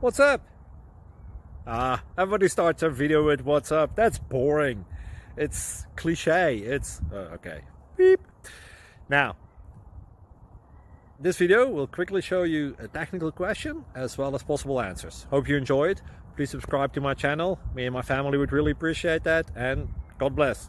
What's up? Everybody starts a video with what's up. That's boring. It's cliche. It's okay. Beep. Now, this video will quickly show you a technical question as well as possible answers. Hope you enjoy it. Please subscribe to my channel. Me and my family would really appreciate that, and God bless.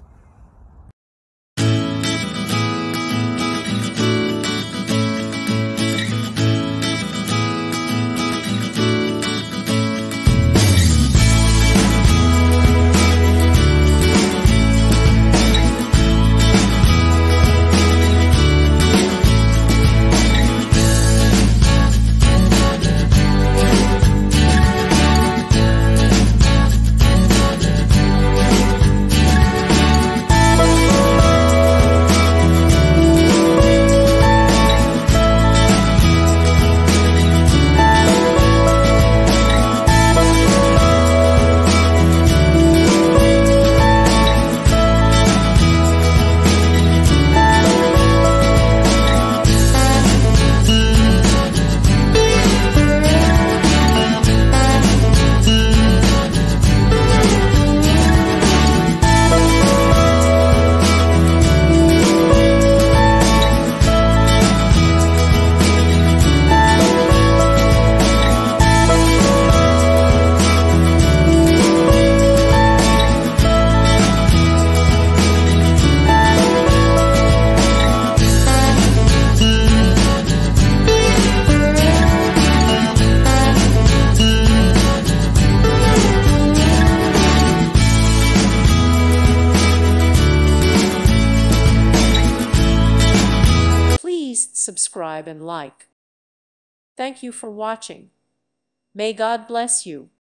Subscribe and like. Thank you for watching. May God bless you.